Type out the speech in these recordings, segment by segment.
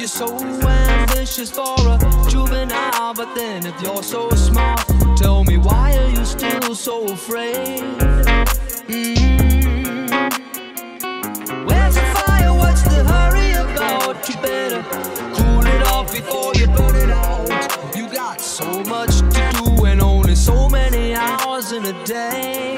you're so ambitious for a juvenile, but then if you're so smart, tell me why are you still so afraid? Where's the fire? What's the hurry about? You better cool it off before you burn it out. You got so much to do and only so many hours in a day.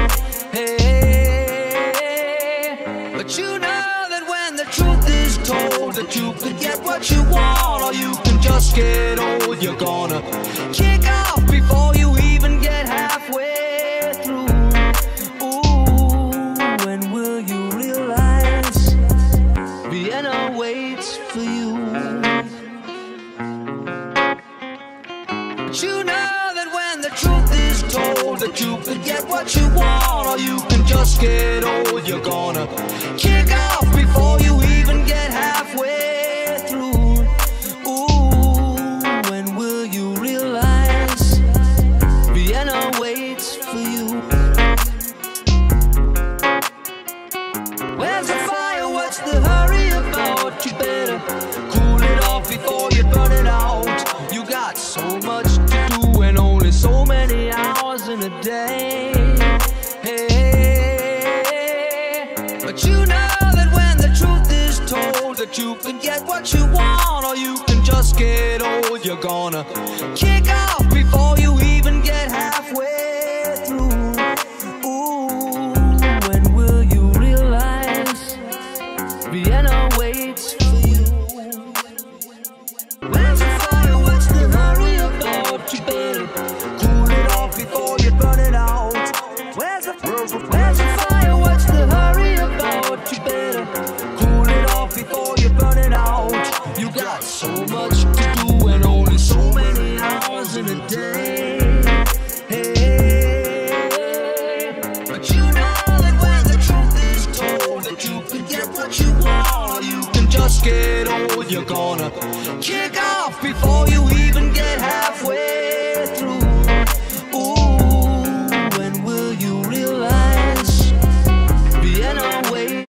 Hey, but you know that when the truth is told, that you can get what you want or you can just get old. You're gonna kick off before you even get halfway through. Ooh, when will you realize Vienna waits for you? But you know that when the truth is told, that you can get what you want or you can just get old. You're gonna kick off before you even get halfway through. Ooh, when will you realize Vienna waits for you? Where's the fire? What's the hurry about? You better cool it off before you burn it out. You got so much to do and only so many hours in a day. Hey, but you know that when the truth is told, that you can get what you want or you can just get old. You're gonna kick off before you even get halfway through. Ooh, when will you realize Vienna waits for you? Where's the fire? What's the hurry about? You better cool it off before you burn it out. Where's the fire? What's the hurry about? You better cool it off before you burn it out. You got so much to do and only so many hours in a day. Hey, but you know that when the truth is told, that you can get what you want or you can just get old. You're gonna kick off before